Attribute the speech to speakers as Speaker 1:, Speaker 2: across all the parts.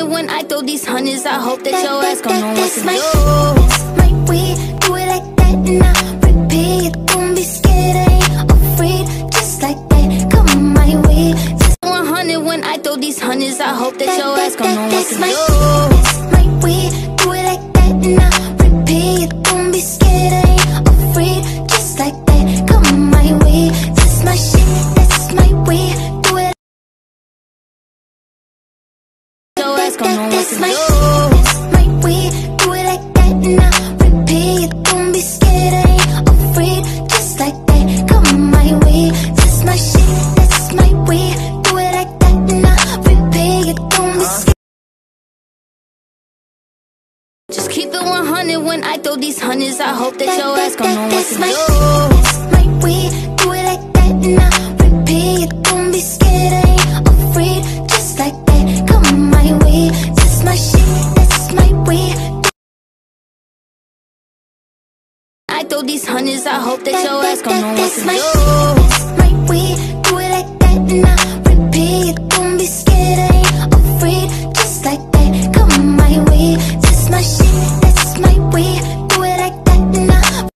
Speaker 1: 100 when I throw these hundreds. I hope that your ass gon' know what to do.
Speaker 2: That's my way, do it like that and I repeat. Don't be scared, I ain't afraid. Just like that, come my way.
Speaker 1: 100 when I throw these hundreds. I hope that your ass gon' know what to do.
Speaker 2: That's my way, do it like that and I repeat. Don't be scared, I ain't afraid. Just like that, come my way. That's my shit, that's my way, do it.
Speaker 1: Your ass gon' know what to do.
Speaker 2: That's my way, do it like that and I repeat. Don't be scared, I ain't afraid. Just like that, come my way. That's my shit, that's my way, do it like that and I repeat. Don't be scared.
Speaker 1: Just keep it 100 when I throw these hundreds. I hope that your ass gon' know what to do.
Speaker 2: That's my way, do it like that and I repeat. Don't be scared, I ain't afraid. Just like that, come my way. That's my shit, that's my way.
Speaker 1: I throw these hundreds. I hope that your ass gon' know what to do.
Speaker 2: That's my way, do it like that and I repeat. Don't be scared, I ain't afraid. Just like that, come my way. That's my shit, that's my way, do it like that and I.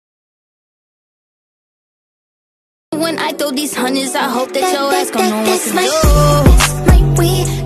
Speaker 1: When I throw these hundreds, I hope that your ass gon' know what to do.
Speaker 2: That's my way.